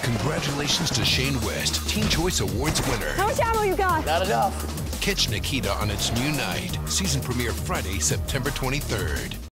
Congratulations to Shane West, Teen Choice Awards winner. How much ammo you got? Not enough. Catch Nikita on its new night. Season premiere Friday, September 23rd.